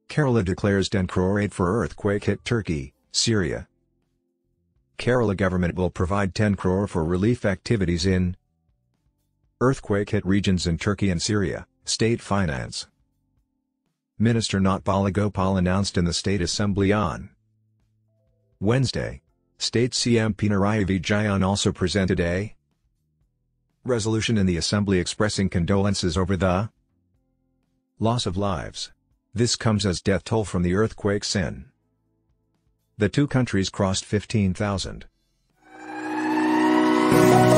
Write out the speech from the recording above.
Kerala declares 10 crore aid for earthquake hit Turkey, Syria. Kerala government will provide 10 crore for relief activities in earthquake hit regions in Turkey and Syria, State Finance Minister KN Balagopal announced in the State Assembly on Wednesday. State CM Pinarayi Vijayan also presented a resolution in the Assembly expressing condolences over the loss of lives. This comes as death toll from the earthquakes in the two countries crossed 15,000.